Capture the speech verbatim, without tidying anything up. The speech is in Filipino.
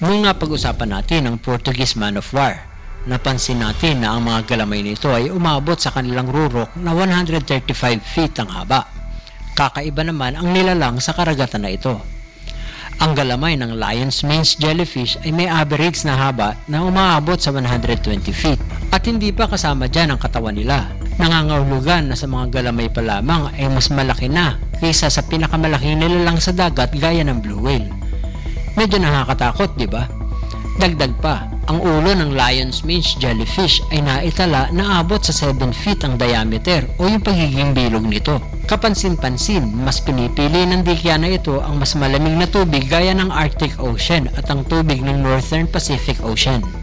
Nung nga pag-usapan natin ang Portuguese Man of War, napansin natin na ang mga galamay nito ay umabot sa kanilang rurok na one hundred thirty-five feet ang haba. Kakaiba naman ang nilalang sa karagatan na ito. Ang galamay ng Lion's Mane jellyfish ay may average na haba na umaabot sa one hundred twenty feet at hindi pa kasama dyan ang katawan nila. Nangangahulugan na sa mga galamay pa lamang ay mas malaki na kaysa sa pinakamalaking nilalang sa dagat gaya ng blue whale. Medyo nakakatakot, di ba? Dagdag pa, ang ulo ng Lion's Mane jellyfish ay naitala na abot sa seven feet ang diameter o yung pagiging bilog nito. Kapansin-pansin, mas pinipili ng dikya na ito ang mas malamig na tubig gaya ng Arctic Ocean at ang tubig ng Northern Pacific Ocean.